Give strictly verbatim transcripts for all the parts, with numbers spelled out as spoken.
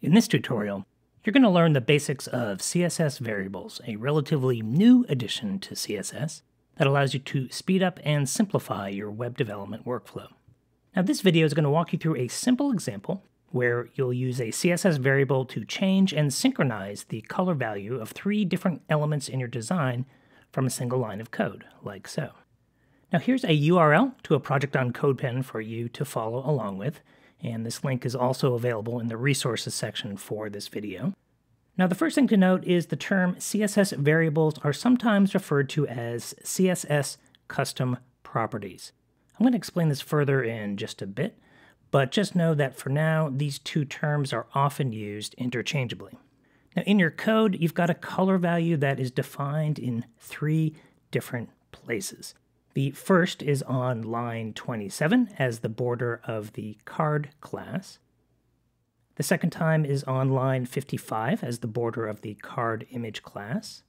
In this tutorial, you're going to learn the basics of C S S Variables, a relatively new addition to C S S that allows you to speed up and simplify your web development workflow. Now, this video is going to walk you through a simple example where you'll use a C S S variable to change and synchronize the color value of three different elements in your design from a single line of code, like so. Now, here's a U R L to a project on Codepen for you to follow along with, and this link is also available in the resources section for this video. Now, the first thing to note is the term C S S variables are sometimes referred to as C S S custom properties. I'm going to explain this further in just a bit, but just know that for now, these two terms are often used interchangeably. Now, in your code, you've got a color value that is defined in three different places. The first is on line twenty-seven as the border of the card class. The second time is on line fifty-five as the border of the card image class.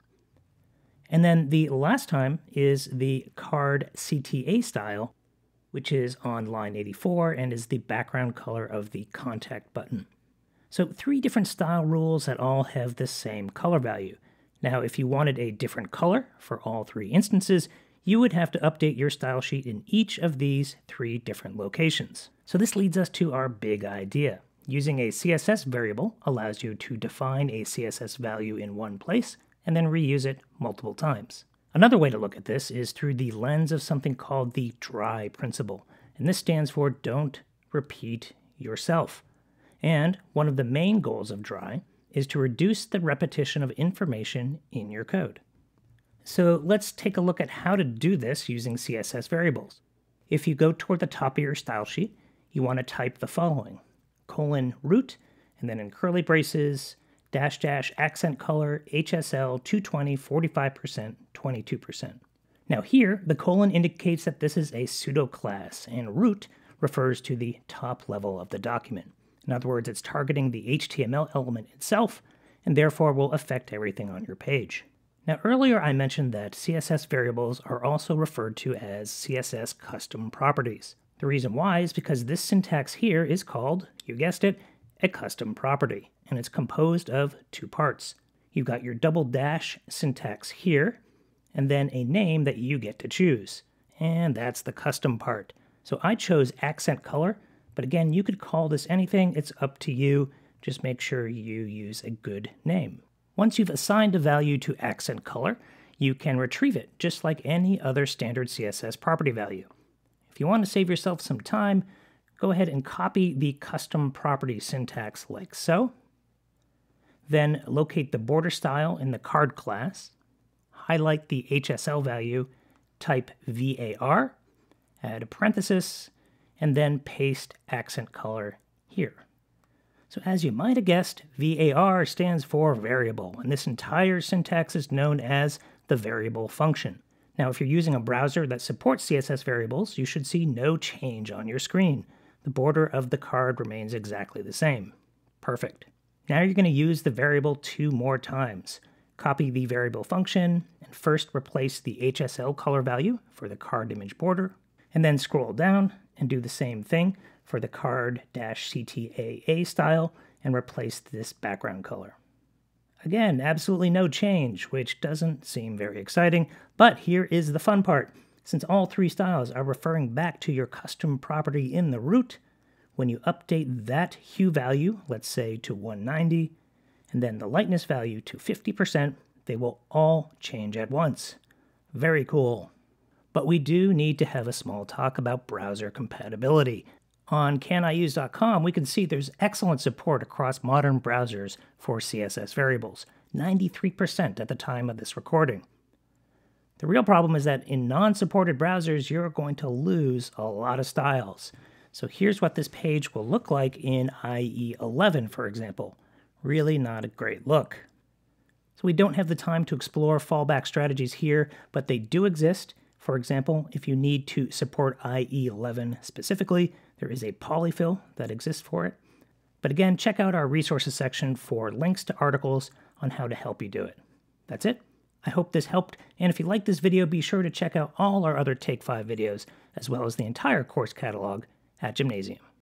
And then the last time is the card C T A style, which is on line eighty-four and is the background color of the contact button. So three different style rules that all have the same color value. Now, if you wanted a different color for all three instances, you would have to update your style sheet in each of these three different locations. So this leads us to our big idea. Using a C S S variable allows you to define a C S S value in one place and then reuse it multiple times. Another way to look at this is through the lens of something called the Dri Principle, and this stands for Don't Repeat Yourself. And one of the main goals of Dri is to reduce the repetition of information in your code. So let's take a look at how to do this using C S S variables. If you go toward the top of your style sheet, you want to type the following: colon root, and then in curly braces, dash dash accent color, H S L two twenty, forty-five percent, twenty-two percent. Now here, the colon indicates that this is a pseudo class, and root refers to the top level of the document. In other words, it's targeting the H T M L element itself, and therefore will affect everything on your page. Now, earlier I mentioned that C S S variables are also referred to as C S S custom properties. The reason why is because this syntax here is called, you guessed it, a custom property, and it's composed of two parts. You've got your double dash syntax here, and then a name that you get to choose, and that's the custom part. So I chose accent color, but again, you could call this anything, it's up to you. Just make sure you use a good name. Once you've assigned a value to accent color, you can retrieve it, just like any other standard C S S property value. If you want to save yourself some time, go ahead and copy the custom property syntax like so. Then locate the border style in the card class, highlight the H S L value, type V A R, add a parenthesis, and then paste accent color here. So as you might have guessed, V A R stands for variable, and this entire syntax is known as the variable function. Now, if you're using a browser that supports C S S variables, you should see no change on your screen. The border of the card remains exactly the same. Perfect. Now you're going to use the variable two more times. Copy the variable function, and first replace the H S L color value for the card image border, and then scroll down and do the same thing for the card-C T A A style and replace this background color. Again, absolutely no change, which doesn't seem very exciting, but here is the fun part. Since all three styles are referring back to your custom property in the root, when you update that hue value, let's say to one ninety, and then the lightness value to fifty percent, they will all change at once. Very cool. But we do need to have a small talk about browser compatibility. On can I use dot com, we can see there's excellent support across modern browsers for C S S variables, ninety-three percent at the time of this recording. The real problem is that in non-supported browsers, you're going to lose a lot of styles. So here's what this page will look like in I E eleven, for example. Really not a great look. So we don't have the time to explore fallback strategies here, but they do exist. For example, if you need to support I E eleven specifically, there is a polyfill that exists for it. But again, check out our resources section for links to articles on how to help you do it. That's it. I hope this helped, and if you like this video, be sure to check out all our other Take five videos, as well as the entire course catalog at Gymnasium.